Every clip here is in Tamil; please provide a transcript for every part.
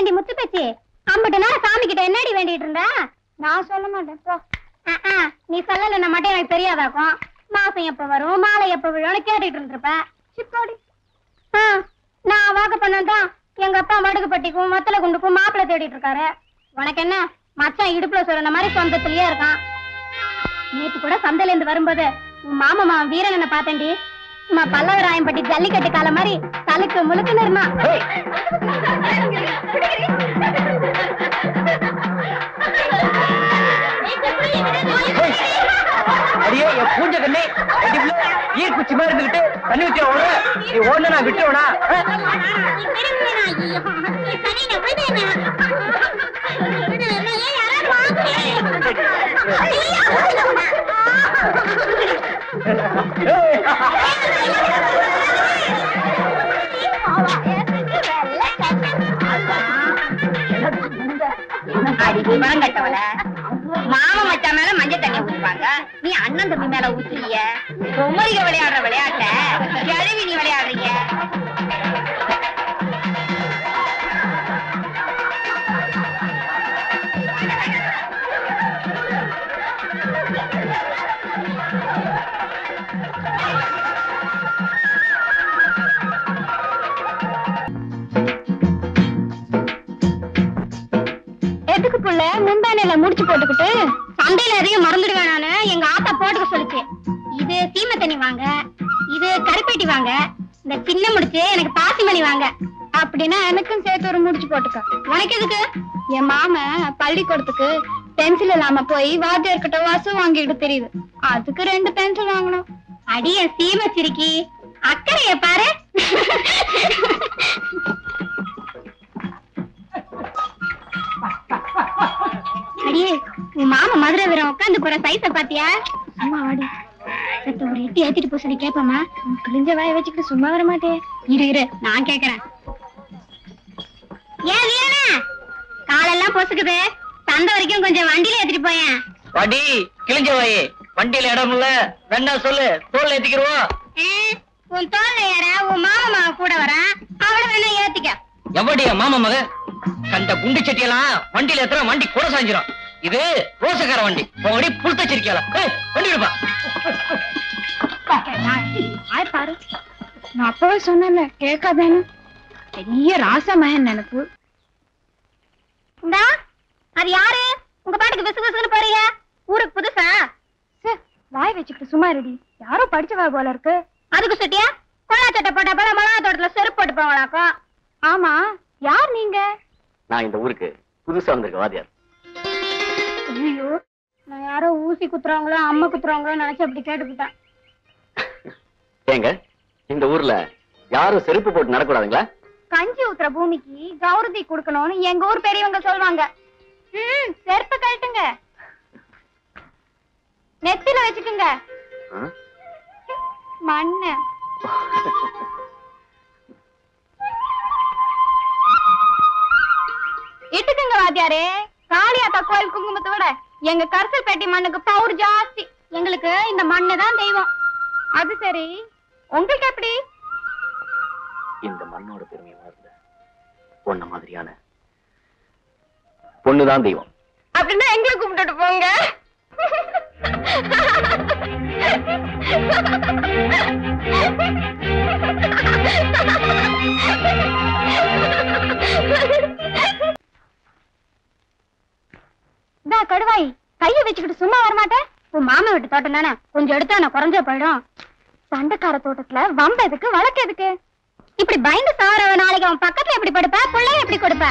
ஏண்டி முத்து பேச்சு அம்பட்டு நேரம் சாமி கிட்ட என்னடி வேண்டிட்டு இருந்தா? நான் சொல்ல மாட்டேன் போ. நீ சொல்லலன்னா மட்டும் எனக்கு தெரியாதாக்கும். மாசம் எப்ப வரும் மாலை எப்ப விழும்னு கேட்டுட்டு இருந்திருப்ப. சிப்போடி. நான் வாக்கு பண்ணதான் எங்க அப்பா மடுகு பட்டிக்கும் மத்தல குண்டுக்கும் மாப்பிள்ளை தேடிட்டு இருக்காரு. உனக்கு என்ன மச்சான் இடுப்புல சொல்ற மாதிரி சொந்தத்திலேயே இருக்கான். நேத்து கூட சந்தையில இருந்து வரும்போது உன் மாமா வீரனை பார்த்தேன்டி. பல்லவராயம்பட்டி ஜல்லிக்கட்டு கால மாதிரி தலுக்கு முழுக்குன்னு இருந்தான். அடியே என் பூஞ்ச கண்ணே ஈர்க்குச்சி மாதிரி இருந்துகிட்டு தண்ணி ஊத்தி ஓட நீ ஓடல நான் விட்டுருவனா? மாமா மச்சா மேல மஞ்சள் தண்ணி ஊத்துவாங்க, நீ அண்ணன் தம்பி மேல ஊத்துறிய. பொம்மரிக விளையாடுற விளையாட்ட கிழவி நீ விளையாடுறீங்க. எதுக்கு புள்ள முந்தானையில முடிச்சு போட்டுக்கிட்டு சந்தையில எதையும் மறந்துடுவேன் நானு. எங்க ஆத்தா போட்டுக்க சொல்லிச்சு. இது சீமை தண்ணி வாங்க, இது கருப்பேட்டி வாங்க, இந்த சின்ன முடிச்சு எனக்கு பாசிமணி வாங்க அப்படின்னா எனக்கும் சேர்த்து ஒரு முடிச்சு போட்டுக்க. உனக்கு எதுக்கு? என் மாம பள்ளிக்கூடத்துக்கு பென்சில் இல்லாம போய் வாத்தியார்கிட்ட வாசு வாங்கிட்டு தெரியுது, அதுக்கு 2 பென்சில் வாங்கணும். அடிய சீமை சிரிக்கி அக்கறைய பாரு. அடியே உன் மாமா மதுரை வீரம் உட்காந்து போற சைஸ பாத்தியா? அம்மா வாடி ஒரு எட்டி ஏத்திட்டு போ சொல்லி கேப்பமா. கிழிஞ்ச வாய வச்சுக்கிட்டு சும்மா வர மாட்டேன். இரு நான் கேக்குறேன். ஏன் வீரனா காலெல்லாம் பொசுக்குது, சந்தை வரைக்கும் கொஞ்சம் வண்டியில ஏத்திட்டு போயேன். வண்டி கிழிஞ்ச வாயே, வண்டியில இடம் இல்ல, வேணா சொல்லு, தோல்ல ஏத்திக்கிருவோம். உன் தோல்ல ஏற உன் மாமா கூட வர, அவளை வேணா ஏத்திக்க. எவடியா மாமா மக கண்ட குண்டு சட்டியெல்லாம் வண்டியில ஏத்துற வண்டி கூட சாஞ்சிரும். இது ரோசக்கார வண்டி, உங்கடி புழுத்தச்சிருக்கியால வண்டி விடுப்பா. பாரு நான் அப்பவே சொன்னேன்ல கேட்காதேன்னு. பெரிய ராசமகன் நினைப்பு. அது யாரு? உங்க பாட்டுக்கு விசு விசுன்னு போறீங்க. ஊருக்கு புதுசா? வாய் வச்சுக்கிட்டு சும்மா ரெடி. யாரோ படிச்சவா போல இருக்கு. அதுக்கு சட்டியா கொள்ளா சட்டை போட்டா போல மிளகா தோட்டத்துல செருப்பு போட்டு போவாளாக்கும். ஆமா யார் நீங்க? நான் இந்த ஊருக்கு புதுசா வந்திருக்க வாத்தியார். ஐயோ நான் யாரோ ஊசி குத்துறவங்களோ அம்மா குத்துறவங்களோ நினைச்சு அப்படி கேட்டுக்கிட்டேன். ஏங்க இந்த ஊர்ல யாரும் செருப்பு போட்டு நடக்கூடாதுங்களா? கஞ்சி ஊத்துற பூமிக்கு கௌரதி கொடுக்கணும்னு எங்க ஊர் பெரியவங்க சொல்லுவாங்க. செருப்பு கழட்டுங்க, நெத்தில வச்சுக்குங்க மண்ணு. இட்டுக்குங்க வாத்தியாரே. காளியாத்தா கோயில் குங்குமத்தை விட எங்க கரிசல் பெட்டி மண்ணுக்கு பவர் ஜாஸ்தி. எங்களுக்கு இந்த மண்ணு தான் தெய்வம். அது சரி, உங்களுக்கு எப்படி? இந்த மண்ணோட பெருமையா இருந்த பொண்ண மாதிரியான பொண்ணுதான் தெய்வம். அப்படின்னா எங்களை கும்பிட்டுட்டு போங்க. கடுவாய் கைய வச்சுக்கிட்டு சும்மா வரமாட்டேன். உன் மாமா வீட்டு தோட்டம் தானே, கொஞ்சம் எடுத்தா நான் குறைஞ்ச போயிடும். சண்டைக்கார தோட்டத்துல வம்ப எதுக்கு வழக்கு எதுக்கு? இப்படி பயந்து சாவர நாளைக்கு அவன் பக்கத்துல எப்படி படுப்ப, பிள்ளைய எப்படி கொடுப்ப?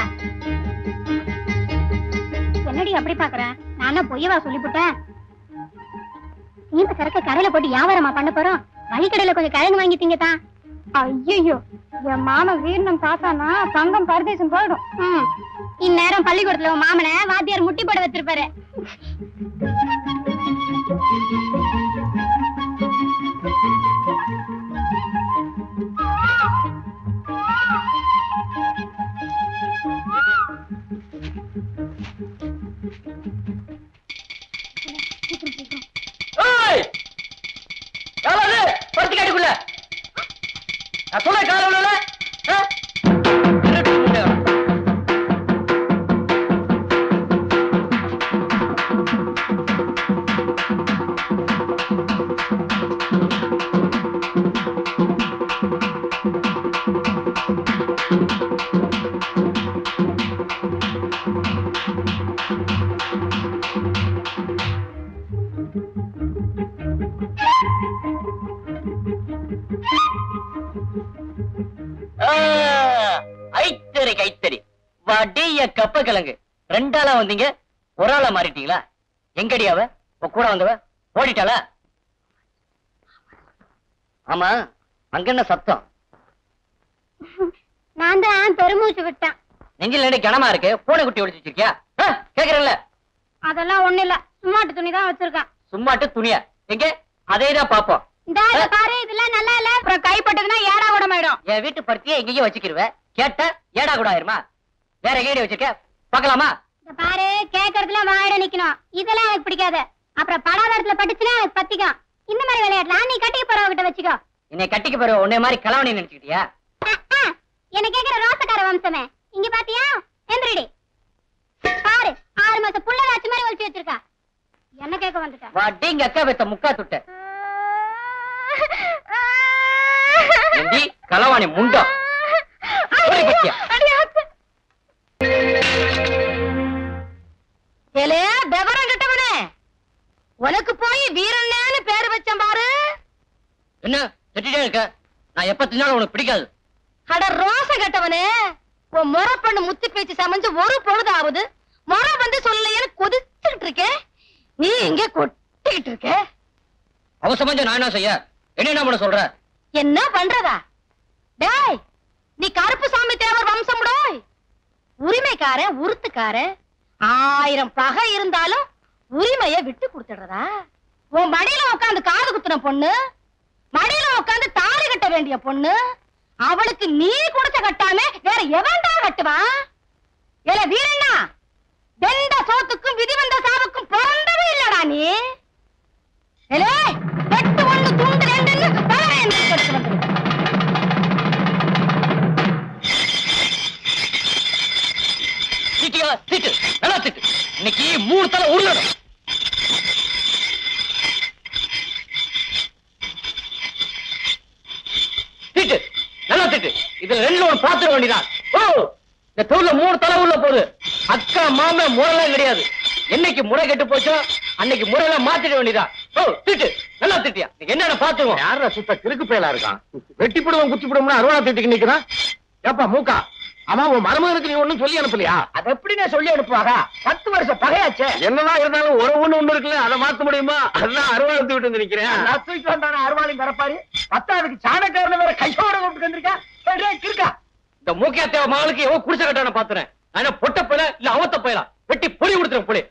என்னடி அப்படி பாக்குறேன்? நானா பொய்யவா சொல்லிவிட்டேன்? இந்த சரக்க கடையில போட்டு வியாபாரமா பண்ண போறோம். வழிக்கடையில கொஞ்சம் கிழங்கு வாங்கி திங்கத்தான். ஐயோ என் மாமா வீரனம் பார்த்தானா தங்கம் பரதேசம் போயிடும். இந்நேரம் பள்ளிக்கூடத்துல உன் மாமனை வாத்தியார் முட்டி போட வச்சிருப்பாரு. பருத்திக்காட்டுக்குள்ள சொல்ல கால வடிய கப்ப கிழங்கு. 2 ஆளா வந்தீங்க, ஒரு ஆளா மாறிட்டீங்களா? எங்கடி அவ? கூட வந்தவ ஓடிட்டாளா? ஆமா, அங்க என்ன சத்தம்? நான் தான் பெருமூச்சு விட்டேன். நெஞ்சில் நடி கனமா இருக்கு. பூனை குட்டி ஒளிச்சு வச்சிருக்கியா? கேக்குறல்ல. அதெல்லாம் ஒண்ணு இல்ல, சும்மாட்டு துணி தான் வச்சிருக்கேன். சும்மாட்டு துணியா? எங்க? அதேதான் பாப்போம். இந்த பாரு, இதெல்லாம் நல்லா இல்ல. அப்புறம் கைப்பட்டதுன்னா ஏடா கூட ஆயிடும். என் வீட்டு பருத்தியே எங்கேயும் வச்சுக்கிருவ. கேட்ட ஏடா கூட ஆயிருமா? வேற எங்கேயும் வச்சிருக்க பாக்கலாமா? இந்த பாரு, கேக்குறதுல வாயிட நிக்கணும். இதெல்லாம் எனக்கு பிடிக்காது. அப்புறம் படாதரத்துல பட்டுச்சுன்னா எனக்கு பத்திக்கும். இந்த மாதிரி விளையாடலாம். நீ கட்டிக்க போறவங்கிட்ட வச்சுக்கோ. என்னை கட்டிக்க போற உன்னை மாதிரி கலவணி நினைச்சுக்கிட்டியா? என்ன கேக்குற ரோசக்கார வம்சமே. இங்க பாத்தியா? எந்திரடி பாரு, 6 மாசம் புள்ள வாட்சி மாதிரி ஒழிச்சு வச்சிருக்கா. என்ன கேட்க வந்துட்ட? வாட்டிங்க அக்கா பெத்த முக்கா துட்ட. எந்தி கலவாணி முண்டம். ஏலே விவரம் கிட்டவனே, உனக்கு போய் வீரண்ணேன்னு பேரு வச்சேன் பாரு. என்ன திட்டிட்டே இருக்க? நான் எப்ப தின்னாலும் உனக்கு பிடிக்காது. அட ரோச கட்டவனே, உன் முறை பண்ணு முத்தி பேச்சு சமைஞ்சு ஒரு பொழுது ஆகுது. முறை வந்து சொல்லலையேன்னு கொதிச்சுக்கிட்டு இருக்க. நீ இங்க கொட்டிக்கிட்டு இருக்க. அவசரமா நான் என்ன செய்ய? என்ன பண்ண சொல்ற? என்ன பண்றதா? டேய், நீ கருப்பு சாமி தேவர் வம்சம்டோய். உரிமைக்காரன் உருத்துக்காரன் 1000 பகை இருந்தாலும் உரிமைய விட்டு கொடுத்துடுறதா? உன் மடியில உட்காந்து காது குத்துன பொண்ணு, மடியில உட்காந்து தாலி கட்ட வேண்டிய பொண்ணு, அவளுக்கு நீ குடிச்ச கட்டாம வேற எவன்டா கட்டுவான்? ஏல வீரண்ணா, வெண்ட சோத்துக்கும் விதி வந்த சாவுக்கும் பிறந்தவே இல்லடா நீ. ஏலே வெட்டு 1 துண்டு 2ன்னு பலரை கட்டு வந்து. சீட்டியா சீட்டு, நல்லா சீட்டு. இன்னைக்கு 3 தலை உருளணும். சீட்டு நல்லா சீட்டு. இதுல 2 ஒன்று பாத்துட வேண்டியதான். ஓ, இந்த தூர்ல 3 தலை உள்ள போகுது. அக்கா மாம முறைலாம் கிடையாது. என்னைக்கு முறை கெட்டு போச்சோ அன்னைக்கு முறையெல்லாம் மாத்திட வேண்டியதா. ஓ சீட்டு நல்லா திட்டியா? என்னென்ன பாத்துருவோம். யாரா சுத்த கிறுக்கு பயலா இருக்கான்? வெட்டி போடுவோம் குச்சி போடுவோம்னு அருவா திட்டுக்கு நிக்கிறான். ஏப்பா மூக்கா, ஆமா உன் மருமகனுக்கு நீ ஒண்ணும் சொல்லி அனுப்பலையா? அதை எப்படி நான் சொல்லி அனுப்புவாங்க? 10 வருஷம் பகையாச்சே. என்னதான் இருந்தாலும் ஒண்ணு இருக்குல்ல, அதை மாத்த முடியுமா? அதுதான் அருவாளத்து விட்டு வந்து நிக்கிறேன். தூக்கி வந்தான அருவாளையும் வரப்பாரு. 10ஆவதுக்கு சாணக்காரன வேற கையோட கூப்பிட்டு வந்திருக்கா. இருக்கா இந்த மூக்கியா தேவ மகளுக்கு எவ்வளவு குடிச்ச கட்டான பாத்துறேன். ஆனா பொட்ட போல இல்ல அவத்த போயலாம் வெட்டி பொடி கொடுத்துறேன். பொடி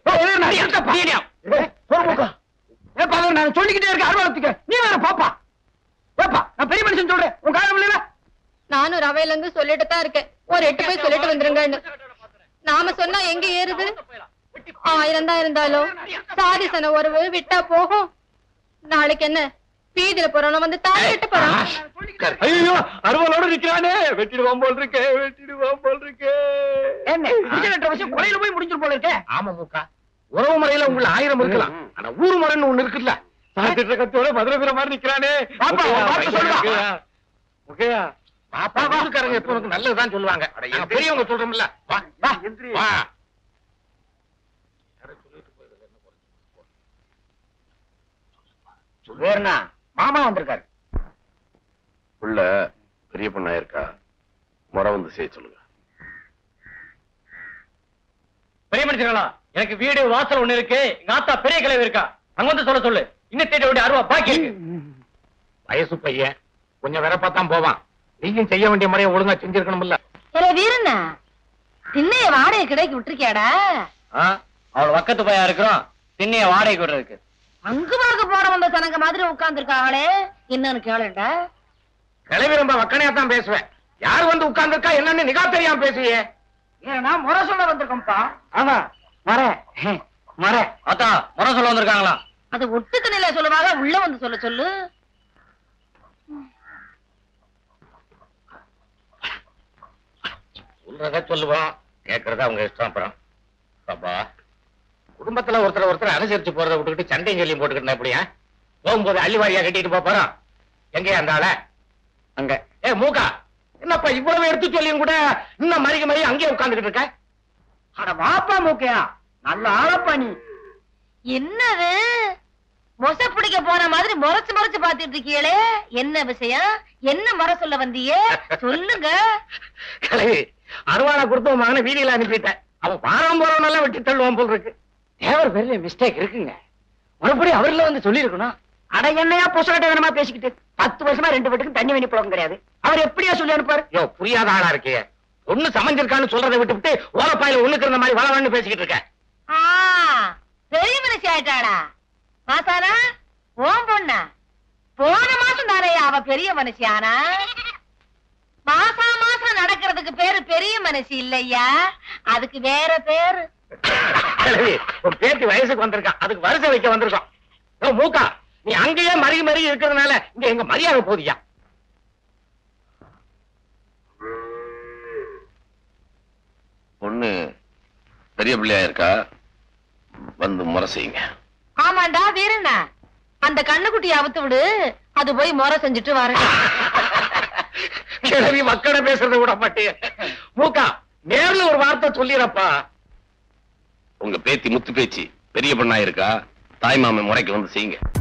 நான் சொல்லிக்கிட்டே இருக்க அருவாளத்துக்கு நீ வேற பாப்பா. ஏப்பா நான் பெரிய மனுஷன் சொல்றேன், உன் காரணம் இல்ல. நானும் ரவையில இருந்து சொல்லிட்டு தான் இருக்கேன். ஒரு 8 போய் சொல்லிட்டு வந்துருங்கன்னு. நாம சொன்னா எங்க ஏறுது? 1000 தான் இருந்தாலும் சாதி சன உறவு விட்டா போகும். நாளைக்கு என்ன பீதியில போறோம் வந்து தாய் விட்டு போறோம். ஐயோ அருவாளோட நிக்கிறானே, வெட்டிடுவான் போல் இருக்கே, வெட்டிடுவான் போல் இருக்கே. என்ன விஷயம் கொலையில போய் முடிஞ்சு போல இருக்கே. ஆமா மூக்கா, உறவு முறையில உங்களை 1000 இருக்கலாம், ஆனா ஊர் முறைன்னு ஒண்ணு இருக்குல்ல. சாத்திட்ட கத்தோட மதுரை வீர மாதிரி நிக்கிறானே. பாப்பா சொல்லுவா ஓகேயா? பாப்பா ஊருக்காரங்க எப்ப உனக்கு நல்லதுதான் சொல்லுவாங்க. பெரியவங்க சொல்றோம்ல. வா வா வா. வேறனா மாமா வந்திருக்காரு. உள்ள பெரிய பொண்ணா இருக்கா, முறை வந்து செய்ய சொல்லுங்க. பெரிய மனுஷங்களா, எனக்கு வீடு வாசல் ஒண்ணு இருக்கு. எங்க ஆத்தா பெரிய கிளவி இருக்கா, அங்க வந்து சொல்ல சொல்லு. இன்னும் தேட வேண்டிய அருவா பாக்கி இருக்கு. வயசு பையன் கொஞ்சம் வெறப்பாத்தான் போவான். நீயும் செய்ய வேண்டிய முறையை ஒழுங்கா செஞ்சிருக்கணும்ல. வீரண்ணா, திண்ணைய வாடகை கிடைக்கு விட்டுருக்கியாடா? அவள பக்கத்து பையா இருக்கிறோம், திண்ணைய வாடகை விடுறதுக்கு. அங்கு பார்க்க போற வந்த சனங்க மாதிரி உட்கார்ந்து இருக்காங்களே, என்னன்னு கேளுண்டா. கிளவி ரொம்ப வக்கனையா தான் பேசுவேன். யார் வந்து உட்கார்ந்து இருக்கா என்னன்னு நிகா தெரியாம பேசுவியே. ஏன்னா முறை சொல்ல வந்திருக்கோம்ப்பா. ஆமா மர அத்தா முறை சொல்ல வந்திருக்காங்களா? அது ஒட்டுக்கு நிலை சொல்லுவாங்க, உள்ள வந்து சொல்ல சொல்லு. சொல்றத சொல்லுவோம், கேட்கறத அவங்க இஷ்டம். அப்புறம் பாப்பா குடும்பத்துல ஒருத்தர் அனுசரிச்சு போறதை விட்டுக்கிட்டு சண்டையும் சொல்லி போட்டுக்கிட்டா எப்படியா? போகும்போது அள்ளிவாரியா கட்டிட்டு போறோம். எங்கேயா அந்த ஆள? அங்க. ஏ மூக்கா, என்னப்பா இவ்வளவு எடுத்து சொல்லியும் கூட இன்னும் மறிக்க அங்கேயே உட்கார்ந்துட்டு இருக்க? அட வாப்பா மூக்கையா, நல்ல ஆளப்பா நீ. என்னது மொச பிடிக்க போன மாதிரி முறைச்சு முறைச்சு பாத்துட்டு இருக்கீங்களே, என்ன விஷயம்? என்ன முறை சொல்ல வந்தியே சொல்லுங்க. கிளவி அருவாளை கொடுத்து மகனை வீதியில அனுப்பிட்டேன். அவன் வாரம் போறவனெல்லாம் வெட்டி தள்ளுவான் போல் இருக்கு. தேவர் பெரிய மிஸ்டேக் இருக்குங்க. மறுபடியும் அவர்ல வந்து சொல்லியிருக்கணும். அட என்னையா புசகட்டமா பேசிக்கிட்டு 10 வருஷமா 2 வீட்டுக்கு தண்ணி வேணி புழக்கம் கிடையாது. அவர் எப்படியா சொல்லி அனுப்பாரு? யோ, புரியாத ஆளா இருக்கே. ஒண்ணு சமைஞ்சிருக்கான்னு சொல்றதை விட்டுவிட்டு ஓலப்பாயில ஒண்ணுக்கு இருந்த மாதிரி வளவன்னு பேசிக்கிட்டு இருக்க. பெரிய மனுஷி ஆயிட்டாடா மாசானா. ஓம் பொண்ணா போன மாசம் தானே அவ பெரிய மனுஷி ஆனா. மாசம் நடக்கிறதுக்கு பேரு பெரிய மனுஷி இல்லையா, அதுக்கு வேற பேரு. ஒரு பேத்தி வயசுக்கு வந்திருக்கான், அதுக்கு வருஷம் வைக்க வந்திருக்கான். மூக்கா, நீ அங்கேயே மருகி இருக்கிறதுனால இங்க எங்க மரியாதை போதியா? பொண்ணு பெரிய பிள்ளையா இருக்கா, வந்து முறை செய்யுங்க. ஆமாண்டா வீரண்ணா, அந்த கண்ணுக்குட்டியை அவுத்து விடு, அது போய் முறை செஞ்சுட்டு வர. கிழவி மக்களை பேசுறத விட மாட்டே. மூக்கா, நேர்ல ஒரு வார்த்தை சொல்லிடப்பா. உங்க பேத்தி முத்து பேச்சு பெரிய பொண்ணா இருக்கா, தாய் மாமன் முறைக்கு வந்து செய்யுங்க.